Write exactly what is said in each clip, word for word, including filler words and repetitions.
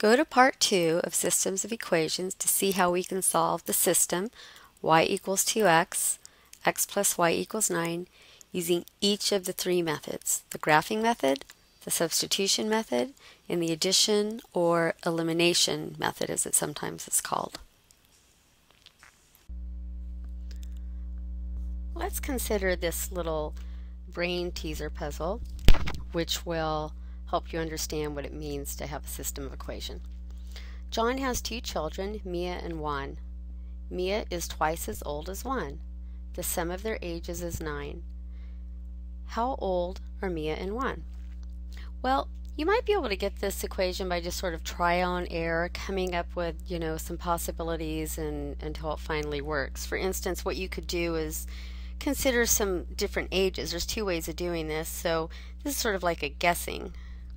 Go to part two of systems of equations to see how we can solve the system y equals two x, x plus y equals nine, using each of the three methods, the graphing method, the substitution method, and the addition or elimination method as it sometimes is called. Let's consider this little brain teaser puzzle, which will help you understand what it means to have a system of equation. John has two children, Mia and Juan. Mia is twice as old as Juan. The sum of their ages is nine. How old are Mia and Juan? Well, you might be able to get this equation by just sort of trial and error, coming up with, you know, some possibilities and until it finally works. For instance, what you could do is consider some different ages. There's two ways of doing this, so this is sort of like a guessing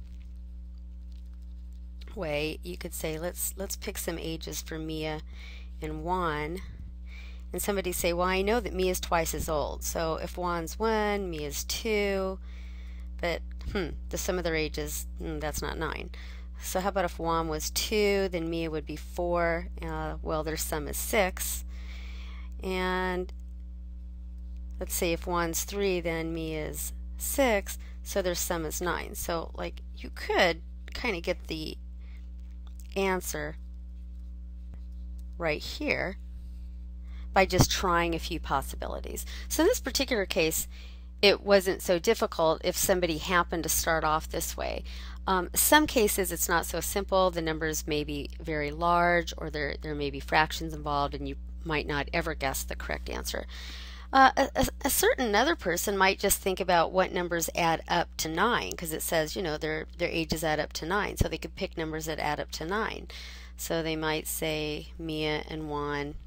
way. You could say, let's let's pick some ages for Mia and Juan, and somebody say, well, I know that Mia's twice as old, so if Juan's one, Mia's two, but hmm, the sum of their ages, hmm, that's not nine. So how about if Juan was two, then Mia would be four. Uh, well, their sum is six, and let's say if Juan's three, then Mia is six, so their sum is nine. So like you could kind of get the answer right here by just trying a few possibilities. So in this particular case, it wasn't so difficult if somebody happened to start off this way. Um, some cases it's not so simple. The numbers may be very large, or there, there may be fractions involved, and you might not ever guess the correct answer. Uh, a, a certain other person might just think about what numbers add up to nine, because it says, you know, their their ages add up to nine, so they could pick numbers that add up to nine. So they might say Mia and Juan,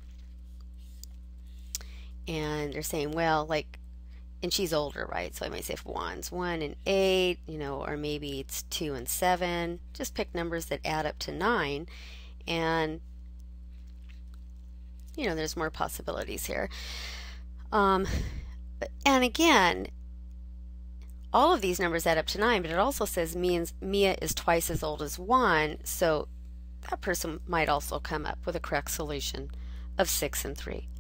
and they're saying, well, like, and she's older, right? So I might say if Juan's one and eight, you know, or maybe it's two and seven. Just pick numbers that add up to nine, and you know, there's more possibilities here. Um, and again, all of these numbers add up to nine, but it also says means Mia is twice as old as Juan, so that person might also come up with a correct solution of six and three.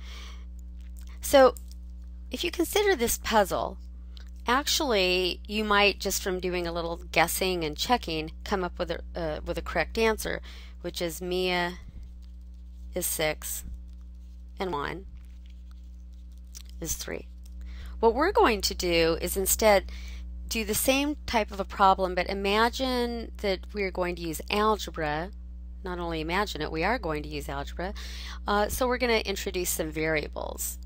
So if you consider this puzzle, actually you might, just from doing a little guessing and checking, come up with a, uh, with a correct answer, which is Mia is six and Juan is three. What we're going to do is instead do the same type of a problem, but imagine that we're going to use algebra. Not only imagine it, we are going to use algebra. Uh, so we're going to introduce some variables.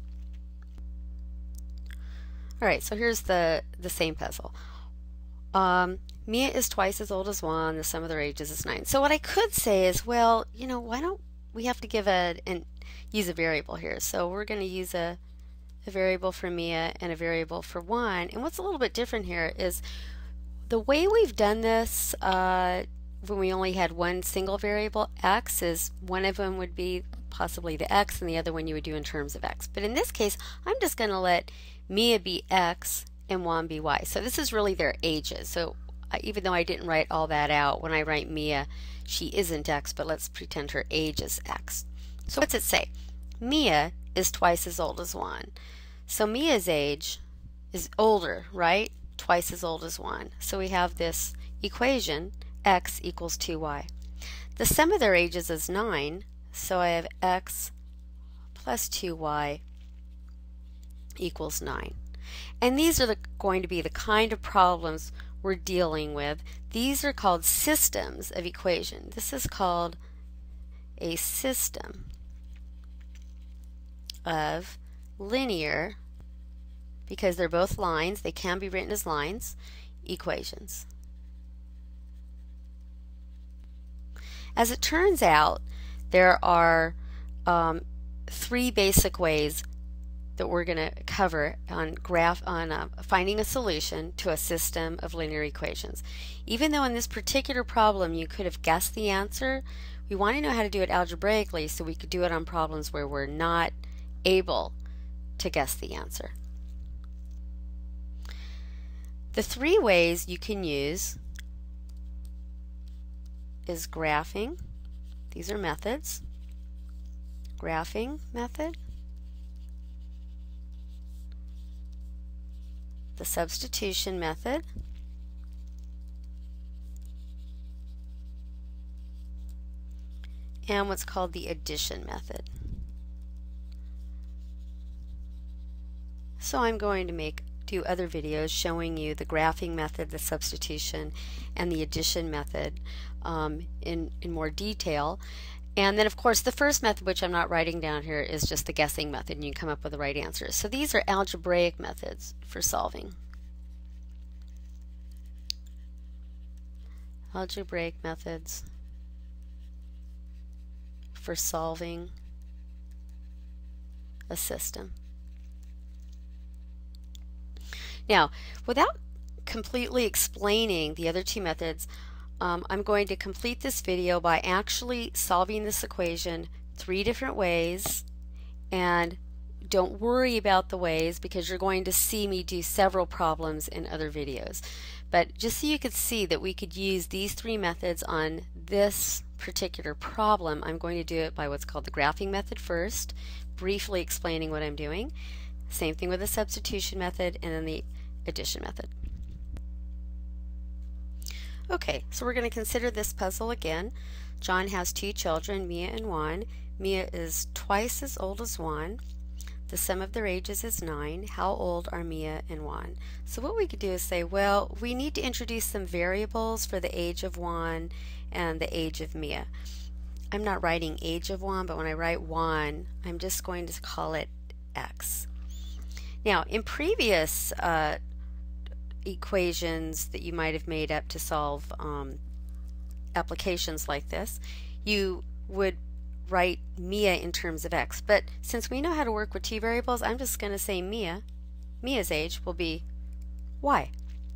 Alright, so here's the, the same puzzle. Um, Mia is twice as old as Juan, the sum of their ages is nine. So what I could say is, well, you know, why don't we have to give a, and use a variable here. So we're going to use a a variable for Mia and a variable for Juan. And what's a little bit different here is the way we've done this uh, when we only had one single variable, x, is one of them would be possibly the x and the other one you would do in terms of x. But in this case, I'm just going to let Mia be x and Juan be y. So this is really their ages. So uh, even though I didn't write all that out, when I write Mia, she isn't x, but let's pretend her age is x. So what's it say? Mia is twice as old as Juan. So Mia's age is older, right? Twice as old as Juan. So we have this equation, x equals two y. The sum of their ages is nine, so I have x plus two y equals nine. And these are the, going to be the kind of problems we're dealing with. These are called systems of equation. This is called a system of linear, because they're both lines, they can be written as lines, equations. As it turns out, there are um, three basic ways that we're going to cover on graph on uh, finding a solution to a system of linear equations. Even though in this particular problem you could have guessed the answer, we want to know how to do it algebraically so we could do it on problems where we're not able to guess the answer. The three ways you can use is graphing. These are methods. Graphing method, the substitution method, and what's called the addition method. So I'm going to make do other videos showing you the graphing method, the substitution, and the addition method um, in, in more detail. And then of course the first method, which I'm not writing down here, is just the guessing method, and you can come up with the right answers. So these are algebraic methods for solving. Algebraic methods for solving a system. Now, without completely explaining the other two methods, um, I'm going to complete this video by actually solving this equation three different ways. And don't worry about the ways, because you're going to see me do several problems in other videos. But just so you could see that we could use these three methods on this particular problem, I'm going to do it by what's called the graphing method first, briefly explaining what I'm doing. Same thing with the substitution method, and then the addition method. Okay, so we're going to consider this puzzle again. John has two children, Mia and Juan. Mia is twice as old as Juan. The sum of their ages is nine. How old are Mia and Juan? So what we could do is say, well, we need to introduce some variables for the age of Juan and the age of Mia. I'm not writing age of Juan, but when I write Juan, I'm just going to call it X. Now, in previous uh, equations that you might have made up to solve um, applications like this, you would write Mia in terms of X. But since we know how to work with two variables, I'm just going to say Mia, Mia's age will be Y.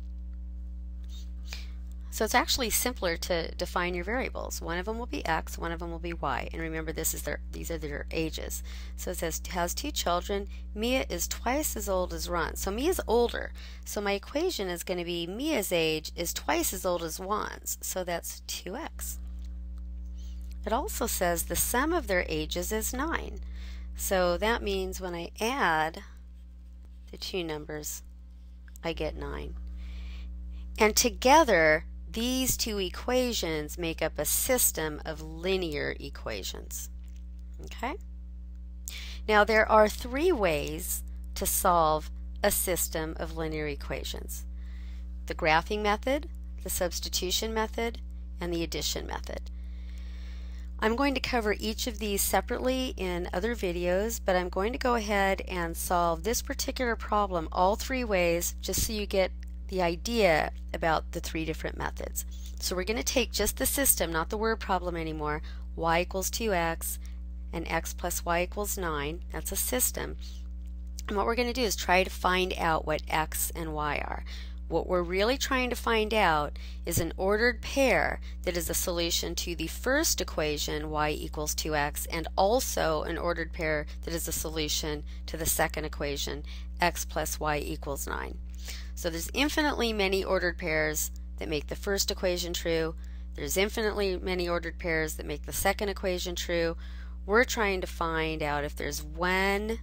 So it's actually simpler to define your variables. One of them will be X, one of them will be Y. And remember, this is their these are their ages. So it says has two children. Mia is twice as old as Ron. So Mia's older. So my equation is going to be Mia's age is twice as old as Juan's. So that's two X. It also says the sum of their ages is nine. So that means when I add the two numbers, I get nine. And together, these two equations make up a system of linear equations. Okay? Now there are three ways to solve a system of linear equations: the graphing method, the substitution method, and the addition method. I'm going to cover each of these separately in other videos, but I'm going to go ahead and solve this particular problem all three ways, just so you get the idea about the three different methods. So we're going to take just the system, not the word problem anymore. Y equals two X and X plus Y equals nine. That's a system. And what we're going to do is try to find out what X and Y are. What we're really trying to find out is an ordered pair that is a solution to the first equation, Y equals two X, and also an ordered pair that is a solution to the second equation, X plus Y equals nine. So there's infinitely many ordered pairs that make the first equation true. There's infinitely many ordered pairs that make the second equation true. We're trying to find out if there's one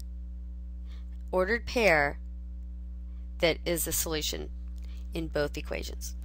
ordered pair that is a solution in both equations.